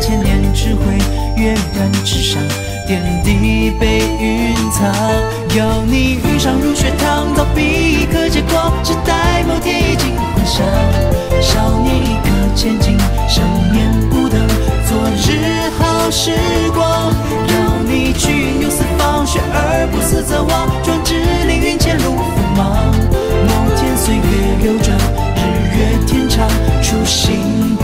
千年智慧跃然纸上，点滴被蕴藏。有你云上入学堂，逃避一颗结果，只待某天已经幻想。少年一刻前进，生面不等昨日好时光。要你去云游四方，学而不思则罔，壮志凌云前路锋芒。某天岁月流转，日月天长，初心。